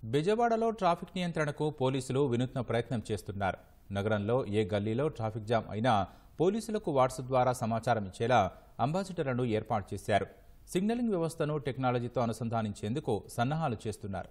బెజవాడలో ట్రాఫిక్ నియంత్రణకు పోలీసులు వినూత్న ప్రయత్నం చేస్తున్నారు. నగరంలో ఏ గల్లీలో ట్రాఫిక్ జామ్ అయినా పోలీసులకు వాట్సాప్ ద్వారా సమాచారం ఇచ్చేలా అంబాసిడర్లను ఏర్పాటు చేశారు. సిగ్నలింగ్ వ్యవస్థను టెక్నాలజీతో అనుసంధానించేందుకు సన్నాహాలు చేస్తున్నారు.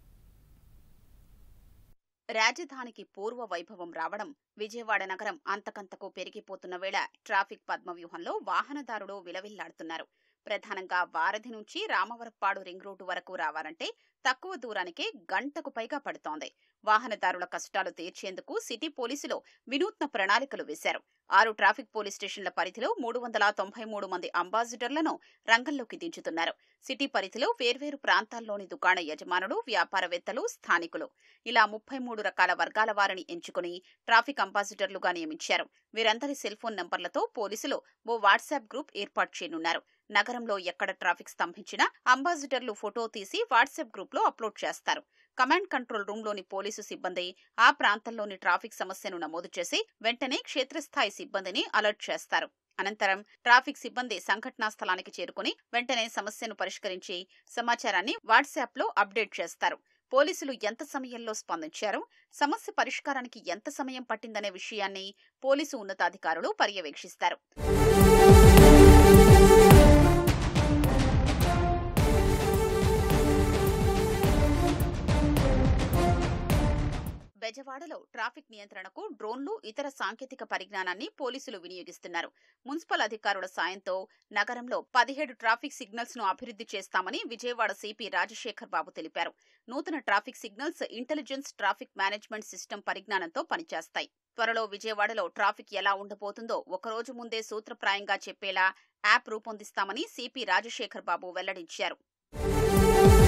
రాజధానికి పూర్వ వైభవం రావడం, విజయవాడ నగరం అంతకంతకు పెరిగిపోతున్న వేళ ట్రాఫిక్ పద్మవ్యూహంలో వాహనదారులు విలవిల్లాడుతున్నారు. ప్రధానంగా వారధి నుంచి రామవరప్పాడు రింగ్ రోడ్డు వరకు రావాలంటే తక్కువ దూరానికే గంటకు పైగా పడుతోంది. వాహనదారుల కష్టాలు తీర్చేందుకు సిటీ పోలీసులు వినూత్న ప్రణాళికలు వేశారు. 6 ట్రాఫిక్ పోలీస్ స్టేషన్ల పరిధిలో 393 మంది అంబాసిడర్లను రంగంలోకి దించుతున్నారు. సిటీ పరిధిలో వేర్వేరు ప్రాంతాల్లోని దుకాణ యజమానులు, వ్యాపారవేత్తలు, స్థానికులు ఇలా 33 రకాల వర్గాల వారిని ఎంచుకుని ట్రాఫిక్ అంబాసిడర్లుగా నియమించారు. వీరందరి సెల్ఫోన్ నంబర్లతో పోలీసులు ఓ వాట్సాప్ గ్రూప్ ఏర్పాటు చేయనున్నారు. నగరంలో ఎక్కడ ట్రాఫిక్ స్తంభించినా అంబాసిడర్లు ఫోటో తీసి వాట్సాప్ గ్రూప్ లో అప్లోడ్ చేస్తారు. కమాండ్ కంట్రోల్ రూమ్ లోని పోలీసు సిబ్బంది ఆ ప్రాంతంలోని ట్రాఫిక్ సమస్యను నమోదు చేసి వెంటనే క్షేత్రస్థాయి సిబ్బందిని అలర్ట్ చేస్తారు. అనంతరం ట్రాఫిక్ సిబ్బంది సంఘటనా స్థలానికి చేరుకుని వెంటనే సమస్యను పరిష్కరించి సమాచారాన్ని వాట్సాప్ లో అప్డేట్ చేస్తారు. పోలీసులు ఎంత సమయంలో స్పందించారు, సమస్య పరిష్కారానికి ఎంత సమయం పట్టిందనే విషయాన్ని పోలీసు ఉన్నతాధికారులు పర్యవేక్షిస్తారు. బెజవాడలో ట్రాఫిక్ నియంత్రణకు డ్రోన్లు, ఇతర సాంకేతిక పరిజ్ఞానాన్ని పోలీసులు వినియోగిస్తున్నారు. మున్సిపల్ అధికారుల సాయంతో నగరంలో 17 ట్రాఫిక్ సిగ్నల్స్ ను అభివృద్ధి చేస్తామని విజయవాడ సిపి రాజశేఖర్ బాబు తెలిపారు. నూతన traffic signals intelligence traffic management system పరిజ్ఞానంతో పనిచేస్తాయి. త్వరలో విజయవాడలో ట్రాఫిక్ ఎలా ఉండబోతుందో ఒకరోజు ముందే సూత్రప్రాయంగా చెప్పేలా యాప్ రూపొందిస్తామని సిపి రాజశేఖర్ బాబు వెల్లడించారు.